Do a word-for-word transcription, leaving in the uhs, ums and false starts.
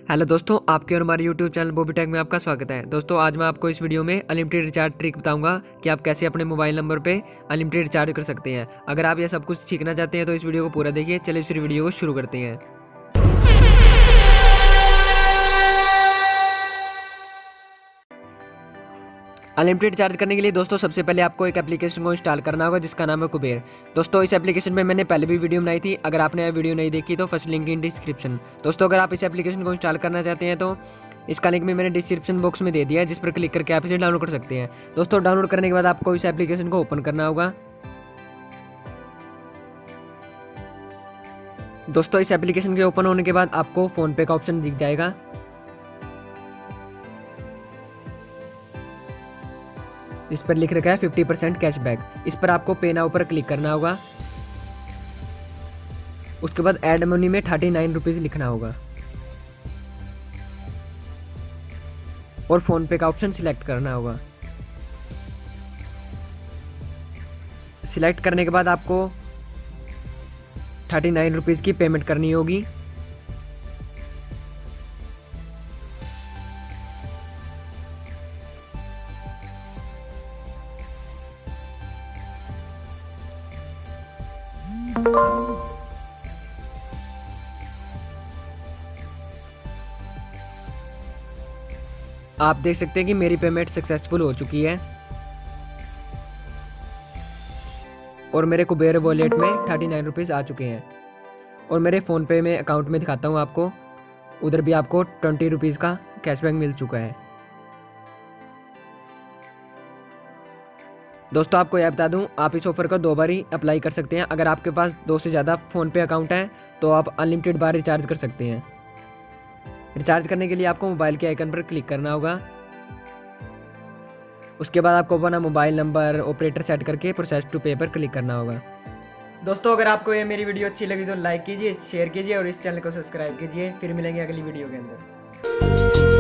Hello दोस्तों, आपके और हमारे यूट्यूब चैनल बॉबी टेक में आपका स्वागत है। दोस्तों आज मैं आपको इस वीडियो में अनलिमिटेड रिचार्ज ट्रिक बताऊंगा कि आप कैसे अपने मोबाइल नंबर पे अनलिमिटेड रिचार्ज कर सकते हैं। अगर आप ये सब कुछ सीखना चाहते हैं तो इस वीडियो को पूरा देखिए। चलिए इस वीडियो को शुरू करते हैं। अनलिमिटेड रिचार्ज करने के लिए दोस्तों सबसे पहले आपको एक एप्लीकेशन को इंस्टॉल करना होगा जिसका नाम है कुबेर। दोस्तों इस एप्लीकेशन में मैंने पहले भी वीडियो बनाई थी, अगर आपने यह वीडियो नहीं देखी तो फर्स्ट लिंक इन डिस्क्रिप्शन। दोस्तों अगर आप इस एप्लीकेशन को इंस्टॉल करना चाहते हैं तो इसका लिंक भी मैंने डिस्क्रिप्शन बॉक्स में दे दिया है, जिस पर क्लिक करके आप इसे डाउनलोड कर सकते हैं। दोस्तों डाउनलोड करने के बाद आपको इस एप्लीकेशन को ओपन करना होगा। दोस्तों इस एप्लीकेशन के ओपन होने के बाद आपको फोन पे का ऑप्शन दिख जाएगा। इस पर लिख रखा है फिफ्टी परसेंट कैशबैक। इस पर आपको पे नाउ पर क्लिक करना होगा। उसके बाद ऐड मनी में थर्टी नाइन रुपीज लिखना होगा और फोन पे का ऑप्शन सिलेक्ट करना होगा। सिलेक्ट करने के बाद आपको थर्टी नाइन रुपीज की पेमेंट करनी होगी। आप देख सकते हैं कि मेरी पेमेंट सक्सेसफुल हो चुकी है और मेरे कुबेर वॉलेट में थर्टी नाइन रुपीज़ आ चुके हैं। और मेरे फ़ोन पे में अकाउंट में दिखाता हूँ आपको, उधर भी आपको ट्वेंटी रुपीज़ का कैशबैक मिल चुका है। दोस्तों आपको यह बता दूं, आप इस ऑफर का दो बार ही अप्लाई कर सकते हैं। अगर आपके पास दो से ज़्यादा फ़ोन पे अकाउंट है तो आप अनलिमिटेड बार रिचार्ज कर सकते हैं। रिचार्ज करने के लिए आपको मोबाइल के आइकन पर क्लिक करना होगा। उसके बाद आपको अपना मोबाइल नंबर ऑपरेटर सेट करके प्रोसेस टू पे पर क्लिक करना होगा। दोस्तों अगर आपको ये मेरी वीडियो अच्छी लगी तो लाइक कीजिए, शेयर कीजिए और इस चैनल को सब्सक्राइब कीजिए। फिर मिलेंगे अगली वीडियो के अंदर।